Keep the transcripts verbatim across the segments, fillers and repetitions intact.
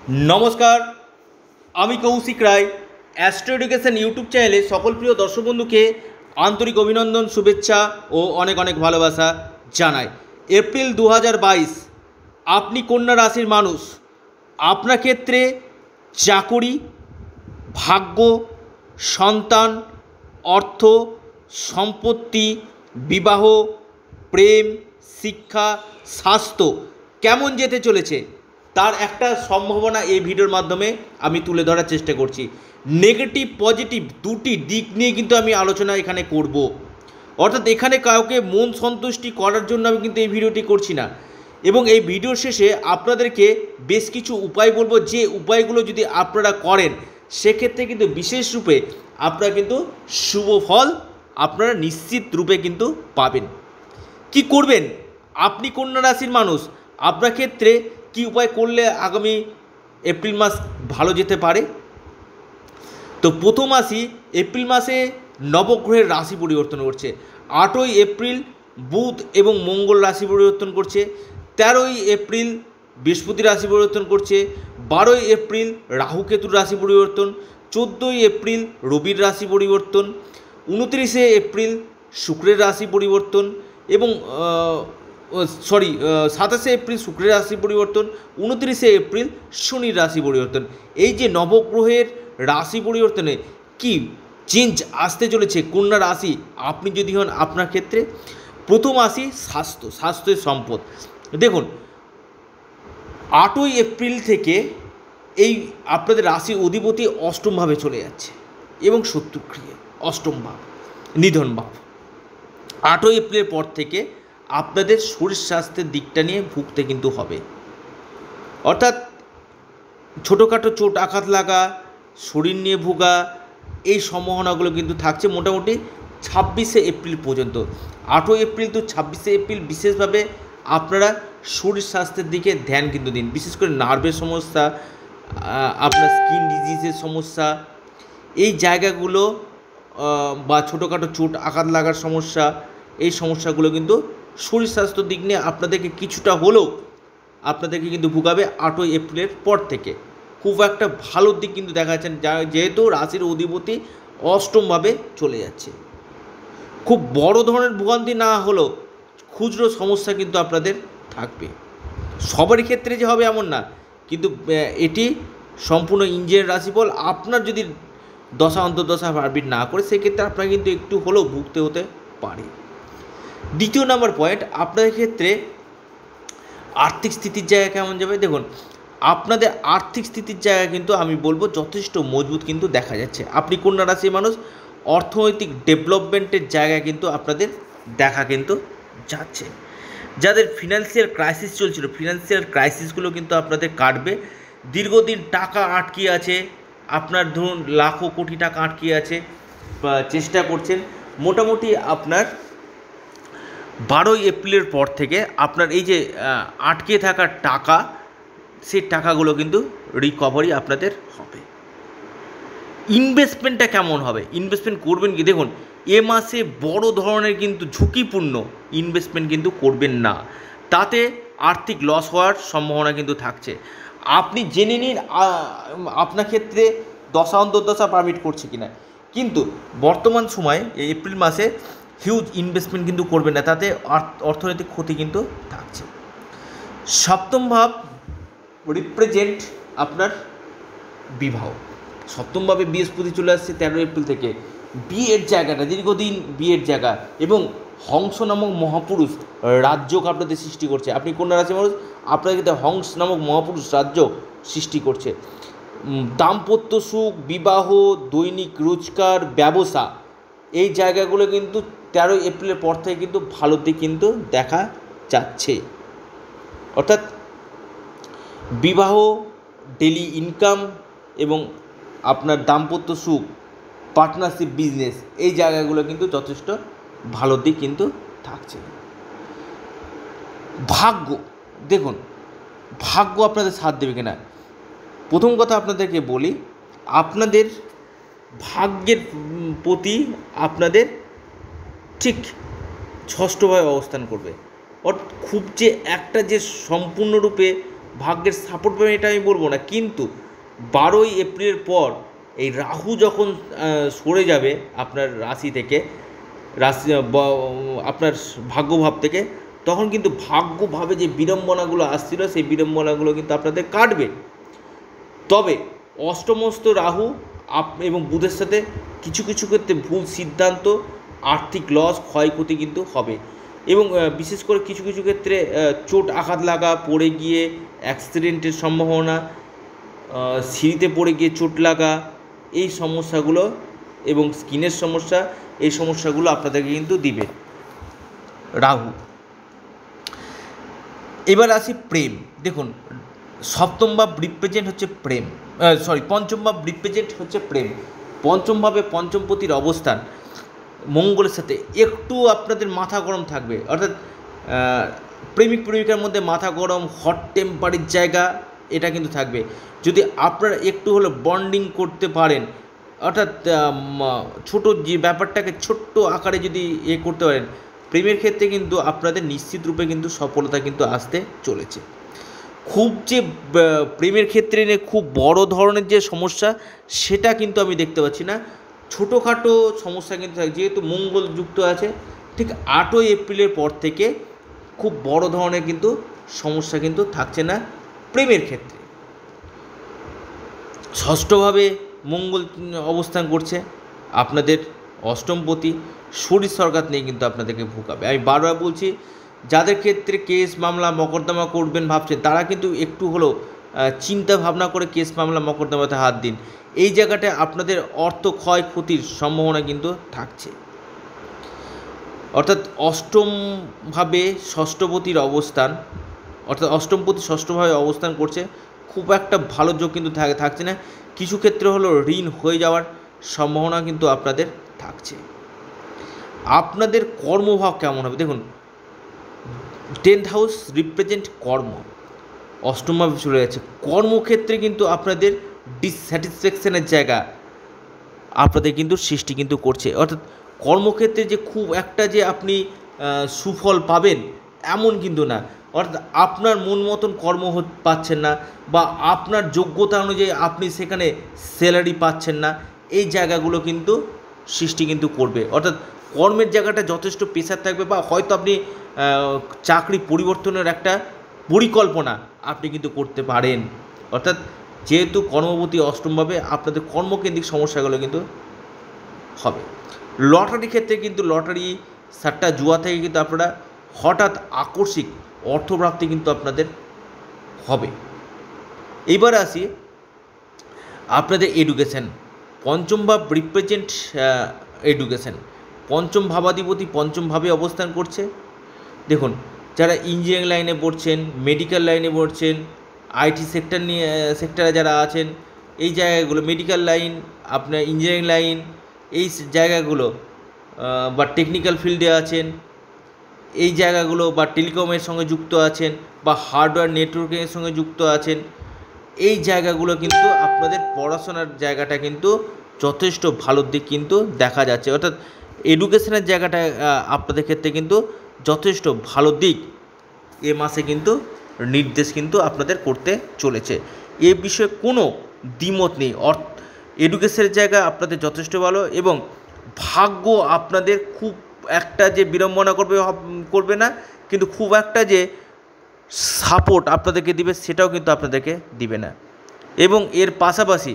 नमस्कार আমি Koushik Roy astro education YouTube চ্যানেলে সকল প্রিয় দর্শক বন্ধুকে আন্তরিক অভিনন্দন শুভেচ্ছা ও অনেক অনেক ভালোবাসা জানাই। এপ্রিল দু হাজার বাইশ আপনি কন্যা রাশির মানুষ, আপনার ক্ষেত্রে চাকুরি, ভাগ্য, সন্তান, অর্থ, সম্পত্তি, বিবাহ, প্রেম, শিক্ষা, স্বাস্থ্য কেমন যেতে চলেছে তার একটা সম্ভাবনা এই ভিডিওর মাধ্যমে আমি তুলে ধরার চেষ্টা করছি। নেগেটিভ পজিটিভ দুটি দিক নিয়ে কিন্তু আমি আলোচনা এখানে করব। অর্থাৎ এখানে কাউকে মন সন্তুষ্টি করার জন্য আমি কিন্তু এই ভিডিওটি করছি না, এবং এই ভিডিওর শেষে আপনাদেরকে বেশ কিছু উপায় বলবো, যে উপায়গুলো যদি আপনারা করেন সেক্ষেত্রে কিন্তু বিশেষ রূপে আপনারা কিন্তু শুভ ফল আপনারা নিশ্চিত রূপে কিন্তু পাবেন। কি করবেন আপনি কন্যা রাশির মানুষ, আপনার ক্ষেত্রে কি উপায় করলে আগামী এপ্রিল মাস ভালো যেতে পারে। তো প্রথম আসি, এপ্রিল মাসে নবগ্রহের রাশি পরিবর্তন করছে। আটই এপ্রিল বুধ এবং মঙ্গল রাশি পরিবর্তন করছে, তেরোই এপ্রিল বৃহস্পতি রাশি পরিবর্তন করছে, বারোই এপ্রিল রাহুকেতুর রাশি পরিবর্তন, চোদ্দোই এপ্রিল রবির রাশি পরিবর্তন, উনত্রিশে এপ্রিল শুক্রের রাশি পরিবর্তন এবং সরি সাতাশে এপ্রিল শুক্রের রাশি পরিবর্তন, উনত্রিশে এপ্রিল শনির রাশি পরিবর্তন। এই যে নবগ্রহের রাশি পরিবর্তনে কি চেঞ্জ আসতে চলেছে কন্যা রাশি আপনি যদি হন আপনার ক্ষেত্রে। প্রথম আসি স্বাস্থ্য, স্বাস্থ্যের সম্পদ। দেখুন, আটই এপ্রিল থেকে এই আপনাদের রাশির অধিপতি অষ্টমভাবে চলে যাচ্ছে এবং শত্রুক্রিয়া অষ্টম ভাব, নিধন ভাব। আটই এপ্রিলের পর থেকে আপনাদের শরীর স্বাস্থ্যের দিকটা নিয়ে ভুগতে কিন্তু হবে। অর্থাৎ ছোটোখাটো চোট আঘাত লাগা, শরীর নিয়ে ভোগা, এই সম্ভাবনাগুলো কিন্তু থাকছে মোটামুটি ছাব্বিশে এপ্রিল পর্যন্ত। আটই এপ্রিল তো ছাব্বিশে এপ্রিল বিশেষভাবে আপনারা শরীর স্বাস্থ্যের দিকে ধ্যান কিন্তু দিন। বিশেষ করে নার্ভের সমস্যা, আপনার স্কিন ডিজিজের সমস্যা, এই জায়গাগুলো বা ছোটোখাটো চোট আঘাত লাগার সমস্যা, এই সমস্যাগুলো কিন্তু শরীর স্বাস্থ্যর দিক নিয়ে আপনাদেরকে কিছুটা হলেও আপনাদেরকে কিন্তু ভুগাবে আটই এপ্রিলের পর থেকে। খুব একটা ভালো দিক কিন্তু দেখা যাচ্ছে, যা যেহেতু রাশির অধিপতি অষ্টমভাবে চলে যাচ্ছে। খুব বড় ধরনের ভোগান্তি না হলেও খুচরো সমস্যা কিন্তু আপনাদের থাকবে। সবারই ক্ষেত্রে যে হবে এমন না, কিন্তু এটি সম্পূর্ণ ইঞ্জিনের রাশিফল। আপনার যদি দশা অন্তর্দশা পারবিট না করে সেক্ষেত্রে আপনার কিন্তু একটু হলেও ভুগতে হতে পারে। দ্বিতীয় নম্বর পয়েন্ট, আপনাদের ক্ষেত্রে আর্থিক স্থিতির জায়গা কেমন যাবে। দেখুন, আপনাদের আর্থিক স্থিতির জায়গা কিন্তু আমি বলবো যথেষ্ট মজবুত কিন্তু দেখা যাচ্ছে। আপনি কন্যা রাশির মানুষ, অর্থনৈতিক ডেভেলপমেন্টের জায়গা কিন্তু আপনাদের দেখা কিন্তু যাচ্ছে। যাদের ফিনান্সিয়াল ক্রাইসিস চলছিল, ফিনান্সিয়াল ক্রাইসিসগুলো কিন্তু আপনাদের কাটবে। দীর্ঘদিন টাকা আটকে আছে, আপনার ধরুন লাখো কোটি টাকা আটকে আছে, চেষ্টা করছেন। মোটামুটি আপনার বারোই এপ্রিলের পর থেকে আপনার এই যে আটকে থাকা টাকা, সেই টাকাগুলো কিন্তু রিকভারি আপনাদের হবে। ইনভেস্টমেন্টটা কেমন হবে, ইনভেস্টমেন্ট করবেন কি। দেখুন, এ মাসে বড় ধরনের কিন্তু ঝুঁকিপূর্ণ ইনভেস্টমেন্ট কিন্তু করবেন না, তাতে আর্থিক লস হওয়ার সম্ভাবনা কিন্তু থাকছে। আপনি জেনে নিন আপনার ক্ষেত্রে দশা অন্তর্দশা পারমিট করছে কিনা। কিন্তু বর্তমান সময়ে এই এপ্রিল মাসে হিউজ ইনভেস্টমেন্ট কিন্তু করবেন না, তাতে অর্থনৈতিক ক্ষতি কিন্তু থাকছে। সপ্তম ভাব রিপ্রেজেন্ট আপনার বিবাহ। সপ্তমভাবে বৃহস্পতি চলে আসছে তেরোই এপ্রিল থেকে। বিয়ের জায়গাটা দীর্ঘদিন বিয়ের জায়গা, এবং হংস নামক মহাপুরুষ রাজ্যক আপনাদের সৃষ্টি করছে। আপনি কন্যা রাশি মানুষ, আপনাদের ক্ষেত্রে হংস নামক মহাপুরুষ রাজ্য সৃষ্টি করছে। দাম্পত্য সুখ, বিবাহ, দৈনিক রোজগার, ব্যবসা, এই জায়গাগুলো কিন্তু তেরোই এপ্রিলের পর থেকে কিন্তু ভালো দিক কিন্তু দেখা যাচ্ছে। অর্থাৎ বিবাহ, ডেলি ইনকাম এবং আপনার দাম্পত্য সুখ, পার্টনারশিপ, বিজনেস, এই জায়গাগুলো কিন্তু যথেষ্ট ভালো দিক কিন্তু থাকছে। ভাগ্য, দেখুন ভাগ্য আপনাদের সাথ দেবে কিনা। প্রথম কথা আপনাদেরকে বলি, আপনাদের ভাগ্যের প্রতি আপনাদের ঠিক ষষ্ঠভাবে অবস্থান করবে। অর্থাৎ খুব যে একটা যে সম্পূর্ণরূপে ভাগ্যের সাপোর্ট পাবেন এটা আমি বলবো না, কিন্তু বারোই এপ্রিলের পর এই রাহু যখন সরে যাবে আপনার রাশি থেকে, রাশি আপনার ভাগ্যভাব থেকে, তখন কিন্তু ভাগ্যভাবে যে বিড়ম্বনাগুলো আসছিল সেই বিড়ম্বনাগুলো কিন্তু আপনাদের কাটবে। তবে অষ্টমস্ত রাহু আপ এবং বুধের সাথে কিছু কিছু ক্ষেত্রে ভুল সিদ্ধান্ত, আর্থিক লস, ক্ষয়ক্ষতি কিন্তু হবে, এবং বিশেষ করে কিছু কিছু ক্ষেত্রে চোট আঘাত লাগা, পড়ে গিয়ে অ্যাক্সিডেন্টের সম্ভাবনা, সিঁড়িতে পড়ে গিয়ে চোট লাগা, এই সমস্যাগুলো এবং স্কিনের সমস্যা, এই সমস্যাগুলো আপনাদেরকে কিন্তু দিবে রাহু। এবার আসি প্রেম। দেখুন, সপ্তম ভাব রিপ্রেজেন্ট হচ্ছে প্রেম, সরি পঞ্চম ভাব রিপ্রেজেন্ট হচ্ছে প্রেম। পঞ্চমভাবে পঞ্চমপতির অবস্থান মঙ্গলের সাথে একটু আপনাদের মাথা গরম থাকবে, অর্থাৎ প্রেমিক প্রেমিকার মধ্যে মাথা গরম, হট টেম্পারের জায়গা এটা কিন্তু থাকবে। যদি আপনারা একটু হলে বন্ডিং করতে পারেন, অর্থাৎ ছোটো যে ব্যাপারটাকে ছোট্ট আকারে যদি এ করতে পারেন, প্রেমের ক্ষেত্রে কিন্তু আপনাদের নিশ্চিত রূপে কিন্তু সফলতা কিন্তু আসতে চলেছে। খুব যে প্রেমের ক্ষেত্রে নিয়ে খুব বড় ধরনের যে সমস্যা সেটা কিন্তু আমি দেখতে পাচ্ছি না, ছোটোখাটো সমস্যা কিন্তু থাকে, যেহেতু মঙ্গল যুক্ত আছে। ঠিক আটই এপ্রিলের পর থেকে খুব বড় ধরনের কিন্তু সমস্যা কিন্তু থাকছে না প্রেমের ক্ষেত্রে। ষষ্ঠভাবে মঙ্গল অবস্থান করছে আপনাদের অষ্টমপতি, শরীর সরকার নিয়ে কিন্তু আপনাদেরকে ভুগাবে। আমি বারবার বলছি, যাদের ক্ষেত্রে কেস মামলা মকদ্দমা করবেন ভাবছেন, তারা কিন্তু একটু হলেও চিন্তা ভাবনা করে কেস মামলা মকদ্দমাতে হাত দিন। এই জায়গাটায় আপনাদের অর্থ ক্ষয়ক্ষতির সম্ভাবনা কিন্তু থাকছে। অর্থাৎ অষ্টমভাবে ষষ্ঠপতির অবস্থান, অর্থাৎ অষ্টমপতি ষষ্ঠভাবে অবস্থান করছে, খুব একটা ভালো যোগ কিন্তু থাকছে না। কিছু ক্ষেত্রে হলো ঋণ হয়ে যাওয়ার সম্ভাবনা কিন্তু আপনাদের থাকছে। আপনাদের কর্মভাব কেমন হবে? দেখুন, টেন্থ হাউস রিপ্রেজেন্ট কর্ম, অষ্টমভাবে চলে যাচ্ছে। কর্মক্ষেত্রে কিন্তু আপনাদের ডিসস্যাটিসফ্যাকশনের জায়গা আপনাদের কিন্তু সৃষ্টি কিন্তু করছে। অর্থাৎ কর্মক্ষেত্রে যে খুব একটা যে আপনি সুফল পাবেন এমন কিন্তু না, অর্থাৎ আপনার মন মতন কর্ম পাচ্ছেন না, বা আপনার যোগ্যতা অনুযায়ী আপনি সেখানে স্যালারি পাচ্ছেন না, এই জায়গাগুলো কিন্তু সৃষ্টি কিন্তু করবে। অর্থাৎ কর্মের জায়গাটা যথেষ্ট প্রেশার থাকবে, বা হয়তো আপনি চাকরি পরিবর্তনের একটা পরিকল্পনা আপনি কিন্তু করতে পারেন। অর্থাৎ যেহেতু কর্মপতি অষ্টমভাবে, আপনাদের কর্মকেন্দ্রিক সমস্যাগুলো কিন্তু হবে। লটারি ক্ষেত্রে কিন্তু লটারি, সাট্টা, জুয়া থেকে কিন্তু আপনারা হঠাৎ আকস্মিক অর্থপ্রাপ্তি কিন্তু আপনাদের হবে। এইবার আসি আপনাদের এডুকেশন। পঞ্চম ভাব রিপ্রেজেন্ট এডুকেশন, পঞ্চম ভাবাধিপতি পঞ্চমভাবে অবস্থান করছে। দেখুন, যারা ইঞ্জিনিয়ারিং লাইনে পড়ছেন, মেডিকেল লাইনে পড়ছেন, আইটি সেক্টর নিয়ে সেক্টরে যারা আছেন, এই জায়গাগুলো, মেডিকেল লাইন, আপনার ইঞ্জিনিয়ারিং লাইন, এই জায়গাগুলো, বা টেকনিক্যাল ফিল্ডে আছেন, এই জায়গাগুলো, বা টেলিকমের সঙ্গে যুক্ত আছেন, বা হার্ডওয়্যার নেটওয়ার্কিংয়ের সঙ্গে যুক্ত আছেন, এই জায়গাগুলো কিন্তু আপনাদের পড়াশোনার জায়গাটা কিন্তু যথেষ্ট ভালো দিক কিন্তু দেখা যাচ্ছে। অর্থাৎ এডুকেশনের জায়গাটা আপনাদের ক্ষেত্রে কিন্তু যথেষ্ট ভালো দিক এ মাসে কিন্তু নির্দেশ কিন্তু আপনাদের করতে চলেছে। এ বিষয়ে কোনো দ্বিমত নেই। অর্থ এডুকেশনের জায়গা আপনাদের যথেষ্ট ভালো, এবং ভাগ্য আপনাদের খুব একটা যে বিড়ম্বনা করবে করবে না, কিন্তু খুব একটা যে সাপোর্ট আপনাদেরকে দিবে সেটাও কিন্তু আপনাদেরকে দিবে না। এবং এর পাশাপাশি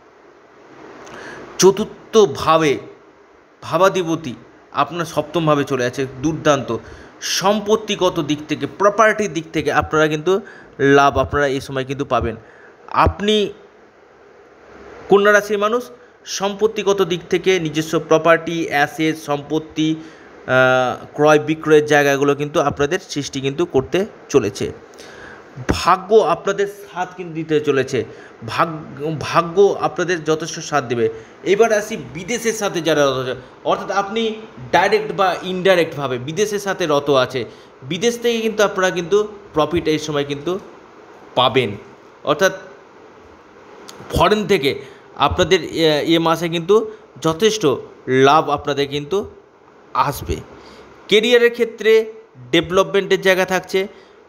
চতুর্থভাবে ভাবাধিপতি আপনার সপ্তমভাবে চলে আছে, দুর্দান্ত। সম্পত্তিগত দিক থেকে, প্রপার্টির দিক থেকে আপনারা কিন্তু লাভ আপনারা এই সময় কিন্তু পাবেন। আপনি কন্যা রাশির মানুষ, সম্পত্তিগত দিক থেকে নিজস্ব প্রপার্টি, অ্যাসেট, সম্পত্তি ক্রয় বিক্রয়ের জায়গাগুলো কিন্তু আপনাদের সৃষ্টি কিন্তু করতে চলেছে। ভাগ্য আপনাদের সাথ কিন্তু দিতে চলেছে, ভাগ্য ভাগ্য আপনাদের যথেষ্ট সাথ দেবে। এবার আসি বিদেশের সাথে যারা রত আছে, অর্থাৎ আপনি ডাইরেক্ট বা ইনডাইরেক্টভাবে বিদেশের সাথে রত আছে, বিদেশ থেকে কিন্তু আপনারা কিন্তু প্রফিট এই সময় কিন্তু পাবেন। অর্থাৎ ফরেন থেকে আপনাদের এ মাসে কিন্তু যথেষ্ট লাভ আপনাদের কিন্তু আসবে। কেরিয়ারের ক্ষেত্রে ডেভেলপমেন্টের জায়গা থাকছে,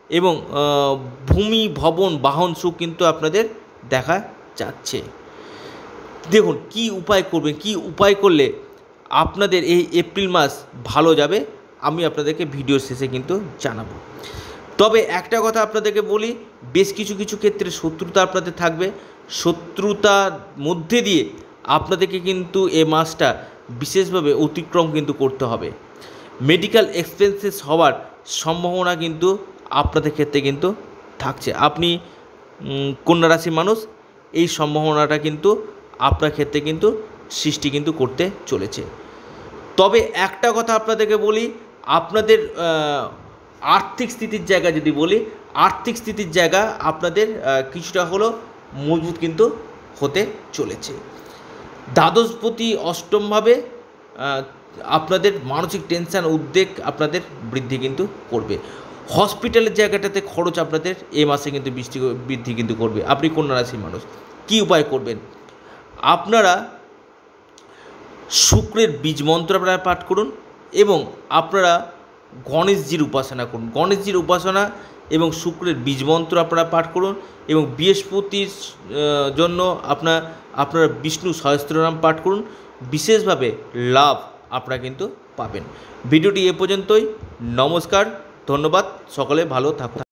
এবং ভূমি ভবন বাহন সুখ কিন্তু আপনাদের দেখা যাচ্ছে। দেখুন কি উপায় করবেন, কি উপায় করলে আপনাদের এই এপ্রিল মাস ভালো যাবে আমি আপনাদেরকে ভিডিও শেষে কিন্তু জানাবো। তবে একটা কথা আপনাদেরকে বলি, বেশ কিছু কিছু ক্ষেত্রে শত্রুতা আপনাদের থাকবে। শত্রুতার মধ্যে দিয়ে আপনাদেরকে কিন্তু এই মাসটা বিশেষভাবে অতিক্রম কিন্তু করতে হবে। মেডিকেল এক্সপেন্সেস হওয়ার সম্ভাবনা কিন্তু আপনাদের ক্ষেত্রে কিন্তু থাকছে। আপনি কন্যা রাশির মানুষ, এই সম্ভাবনাটা কিন্তু আপনার ক্ষেত্রে কিন্তু সৃষ্টি কিন্তু করতে চলেছে। তবে একটা কথা আপনাদেরকে বলি, আপনাদের আর্থিক স্থিতির জায়গা যদি বলি, আর্থিক স্থিতির জায়গা আপনাদের কিছুটা হলেও মজবুত কিন্তু হতে চলেছে। দ্বাদশপতি অষ্টমভাবে আপনাদের মানসিক টেনশন উদ্বেগ আপনাদের বৃদ্ধি কিন্তু করবে। হসপিটালের জায়গাটাতে খরচ আপনাদের এই মাসে কিন্তু বৃষ্টি বৃদ্ধি কিন্তু করবে। আপনি কন্যা রাশির মানুষ কী উপায় করবেন? আপনারা শুক্রের বীজ মন্ত্র আপনারা পাঠ করুন এবং আপনারা গণেশজির উপাসনা করুন। গণেশজির উপাসনা এবং শুক্রের বীজ মন্ত্র আপনারা পাঠ করুন এবং বৃহস্পতির জন্য আপনার আপনারা বিষ্ণু সহস্রনাম পাঠ করুন। বিশেষভাবে লাভ আপনারা কিন্তু পাবেন। ভিডিওটি এ পর্যন্তই। নমস্কার, ধন্যবাদ, সকলে ভালো থাকুন।